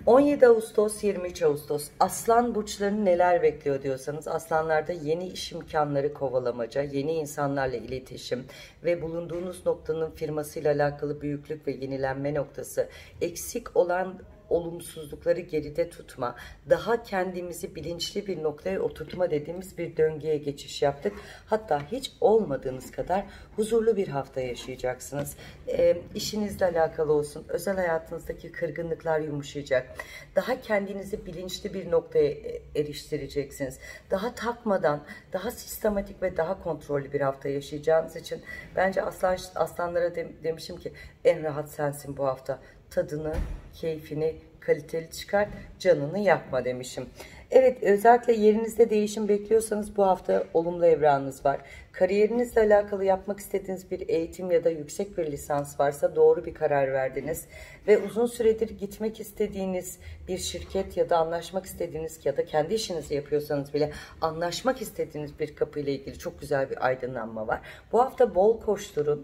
17 Ağustos 23 Ağustos Aslan burçlarını neler bekliyor diyorsanız, aslanlarda yeni iş imkanları kovalamaca, yeni insanlarla iletişim ve bulunduğunuz noktanın firmasıyla alakalı büyüklük ve yenilenme noktası, eksik olan olumsuzlukları geride tutma, daha kendimizi bilinçli bir noktaya oturtma dediğimiz bir döngüye geçiş yaptık. Hatta hiç olmadığınız kadar huzurlu bir hafta yaşayacaksınız. İşinizle alakalı olsun, özel hayatınızdaki kırgınlıklar yumuşayacak. Daha kendinizi bilinçli bir noktaya eriştireceksiniz. Daha takmadan, daha sistematik ve daha kontrollü bir hafta yaşayacağınız için bence aslanlara demişim ki en rahat sensin bu hafta. Tadını, keyfini kaliteli çıkart, canını yakma demişim. Evet, özellikle yerinizde değişim bekliyorsanız bu hafta olumlu evranınız var. Kariyerinizle alakalı yapmak istediğiniz bir eğitim ya da yüksek bir lisans varsa doğru bir karar verdiniz. Ve uzun süredir gitmek istediğiniz bir şirket ya da anlaşmak istediğiniz ya da kendi işinizi yapıyorsanız bile anlaşmak istediğiniz bir kapıyla ilgili çok güzel bir aydınlanma var. Bu hafta bol koşturun.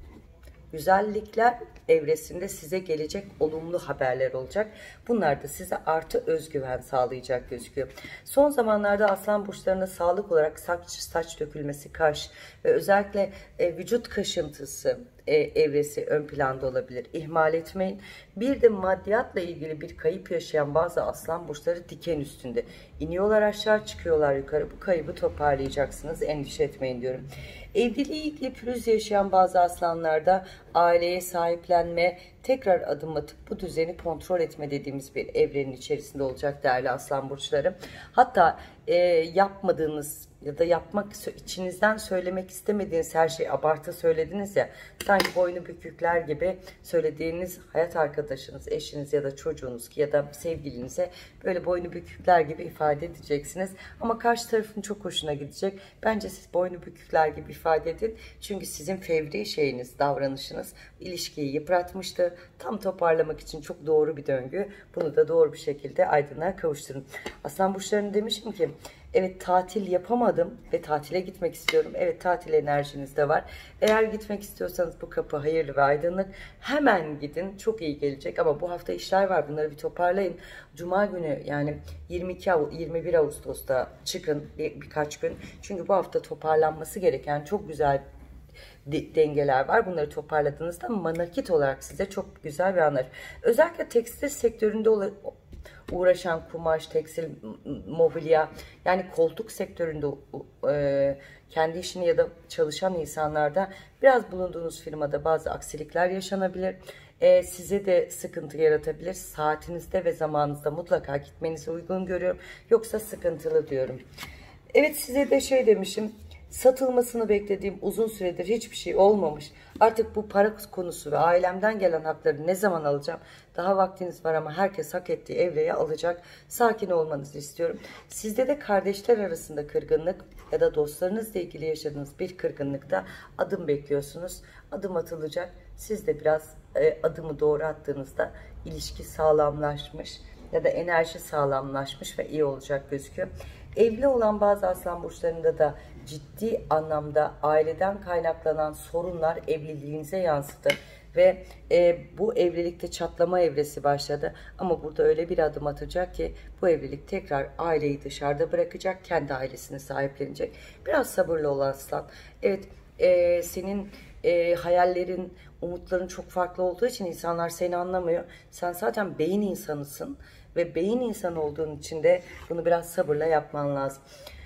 Güzellikler evresinde size gelecek olumlu haberler olacak. Bunlar da size artı özgüven sağlayacak gözüküyor. Son zamanlarda aslan burçlarına sağlık olarak saç dökülmesi, kaş ve özellikle vücut kaşıntısı evresi ön planda olabilir. İhmal etmeyin. Bir de maddiyatla ilgili bir kayıp yaşayan bazı aslan burçları diken üstünde. İniyorlar aşağı, çıkıyorlar yukarı. Bu kaybı toparlayacaksınız. Endişe etmeyin diyorum. Evliliği ilgili pürüz yaşayan bazı aslanlarda aileye sahiplenme, tekrar adım atıp bu düzeni kontrol etme dediğimiz bir evrenin içerisinde olacak değerli aslan burçları. Hatta yapmadığınız ya da yapmak içinizden söylemek istemediğiniz her şeyi abartı söylediniz ya, sanki boynu bükükler gibi söylediğiniz hayat arkadaşınız, eşiniz ya da çocuğunuz ya da sevgilinize böyle boynu bükükler gibi ifade edeceksiniz. Ama karşı tarafın çok hoşuna gidecek. Bence siz boynu bükükler gibi ifade edin. Çünkü sizin fevri şeyiniz, davranışınız ilişkiyi yıpratmıştı. Tam toparlamak için çok doğru bir döngü. Bunu da doğru bir şekilde aydınlığa kavuşturun. Aslan burçlarını demişim ki, evet tatil yapamadım ve tatile gitmek istiyorum. Evet, tatil enerjiniz de var. Eğer gitmek istiyorsanız bu kapı hayırlı ve aydınlık. Hemen gidin, çok iyi gelecek. Ama bu hafta işler var, bunları bir toparlayın. Cuma günü yani 21 Ağustos'ta çıkın birkaç gün. Çünkü bu hafta toparlanması gereken çok güzel dengeler var. Bunları toparladığınızda manakit olarak size çok güzel bir anlar. Özellikle tekstil sektöründe uğraşan kumaş, tekstil, mobilya, yani koltuk sektöründe kendi işini ya da çalışan insanlarda biraz bulunduğunuz firmada bazı aksilikler yaşanabilir. Size de sıkıntı yaratabilir. Saatinizde ve zamanınızda mutlaka gitmenizi uygun görüyorum. Yoksa sıkıntılı diyorum. Evet, size de şey demişim. Satılmasını beklediğim uzun süredir hiçbir şey olmamış. Artık bu para konusu ve ailemden gelen hakları ne zaman alacağım? Daha vaktiniz var ama herkes hak ettiği evreye alacak. Sakin olmanızı istiyorum. Sizde de kardeşler arasında kırgınlık ya da dostlarınızla ilgili yaşadığınız bir kırgınlıkta adım bekliyorsunuz. Adım atılacak. Siz de biraz adımı doğru attığınızda ilişki sağlamlaşmış ya da enerji sağlamlaşmış ve iyi olacak gözüküyor. Evli olan bazı aslan burçlarında da ciddi anlamda aileden kaynaklanan sorunlar evliliğinize yansıdı. Ve bu evlilikte çatlama evresi başladı. Ama burada öyle bir adım atacak ki bu evlilik tekrar aileyi dışarıda bırakacak. Kendi ailesini sahiplenecek. Biraz sabırlı ol aslan. Evet, senin hayallerin, umutların çok farklı olduğu için insanlar seni anlamıyor. Sen zaten beyin insanısın. Ve beyin insanı olduğun için de bunu biraz sabırla yapman lazım.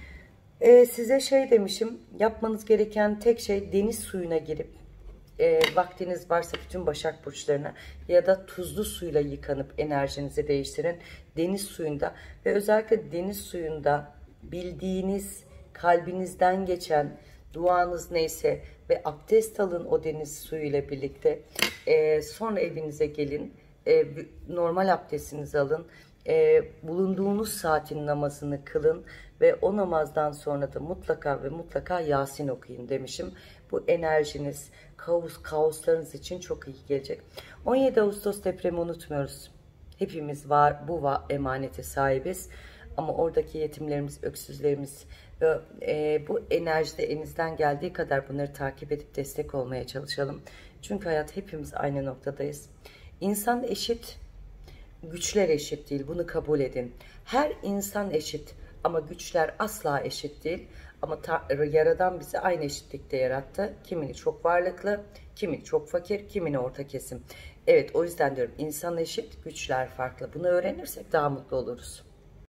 Size şey demişim, yapmanız gereken tek şey deniz suyuna girip vaktiniz varsa bütün Başak burçlarına ya da tuzlu suyla yıkanıp enerjinizi değiştirin. Deniz suyunda ve özellikle deniz suyunda bildiğiniz, kalbinizden geçen duanız neyse ve abdest alın o deniz suyu ile birlikte. Sonra evinize gelin. Normal abdestinizi alın. Bulunduğunuz saatin namazını kılın ve o namazdan sonra da mutlaka ve mutlaka Yasin okuyun demişim. Bu enerjiniz, kaoslarınız için çok iyi gelecek. 17 Ağustos depremi unutmuyoruz. Hepimiz bu emanete sahibiz. Ama oradaki yetimlerimiz, öksüzlerimiz, bu enerjide elinizden geldiği kadar bunları takip edip destek olmaya çalışalım. Çünkü hayat, hepimiz aynı noktadayız. İnsan eşit. güçler eşit değil. Bunu kabul edin. Her insan eşit ama güçler asla eşit değil. Ama Yaradan bizi aynı eşitlikte yarattı. Kimini çok varlıklı, kimini çok fakir, kimini orta kesim. Evet, o yüzden diyorum insan eşit, güçler farklı. Bunu öğrenirsek daha mutlu oluruz.